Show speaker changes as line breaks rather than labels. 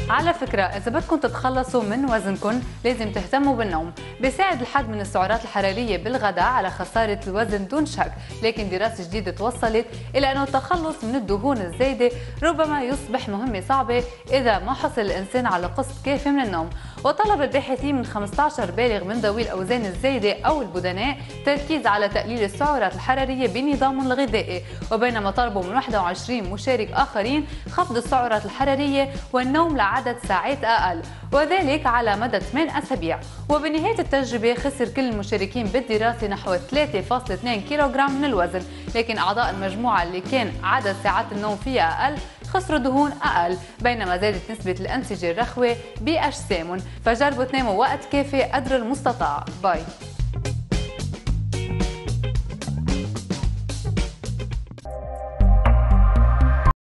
على فكرة إذا بدكم تتخلصوا من وزنكم لازم تهتموا بالنوم. بيساعد الحد من السعرات الحرارية بالغداء على خسارة الوزن دون شك، لكن دراسة جديدة توصلت إلى أنه التخلص من الدهون الزايدة ربما يصبح مهمة صعبة إذا ما حصل الإنسان على قسط كافي من النوم. وطلب الباحثين من 15 بالغ من ذوي الأوزان الزايدة أو البدناء تركيز على تقليل السعرات الحرارية بنظامهم الغذائي، وبينما طلبوا من 21 مشارك آخرين خفض السعرات الحرارية والنوم لعدد ساعات أقل، وذلك على مدى 8 أسابيع. وبنهاية التجربة خسر كل المشاركين بالدراسة نحو 3.2 كيلوغرام من الوزن، لكن أعضاء المجموعة اللي كان عدد ساعات النوم فيها أقل خسروا دهون أقل، بينما زادت نسبة الأنسجة الرخوة بأجسامهم. فجربوا تناموا وقت كافي قدر المستطاع. باي.